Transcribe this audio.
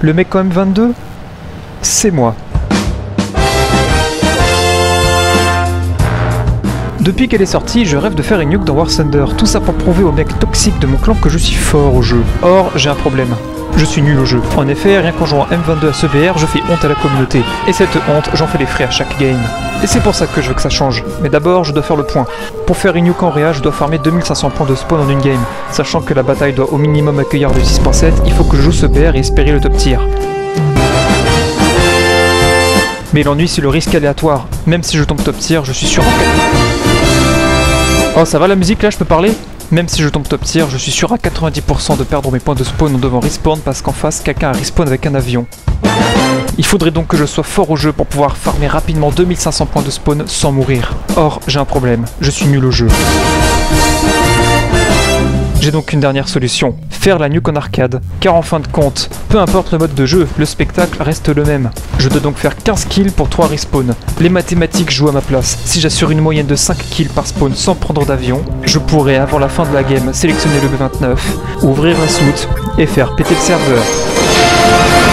Le mec quand même 22? C'est moi. Depuis qu'elle est sortie, je rêve de faire une nuke dans War Thunder, tout ça pour prouver aux mecs toxiques de mon clan que je suis fort au jeu. Or, j'ai un problème. Je suis nul au jeu. En effet, rien qu'en jouant M22 à ce BR, je fais honte à la communauté. Et cette honte, j'en fais les frais à chaque game. Et c'est pour ça que je veux que ça change. Mais d'abord, je dois faire le point. Pour faire une nuke en réa, je dois farmer 2500 points de spawn en une game. Sachant que la bataille doit au minimum accueillir le 6.7, il faut que je joue ce BR et espérer le top tier. Mais l'ennui, c'est le risque aléatoire. Même si je tombe top tier, je suis sûr en 4. Oh, ça va la musique là, je peux parler? Même si je tombe top tier, je suis sûr à 90% de perdre mes points de spawn en devant respawn parce qu'en face, quelqu'un a respawn avec un avion. Il faudrait donc que je sois fort au jeu pour pouvoir farmer rapidement 2500 points de spawn sans mourir. Or, j'ai un problème, je suis nul au jeu. J'ai donc une dernière solution, faire la nuke en arcade. Car en fin de compte, peu importe le mode de jeu, le spectacle reste le même. Je dois donc faire 15 kills pour 3 respawns. Les mathématiques jouent à ma place. Si j'assure une moyenne de 5 kills par spawn sans prendre d'avion, je pourrais avant la fin de la game sélectionner le B29, ouvrir un soute et faire péter le serveur.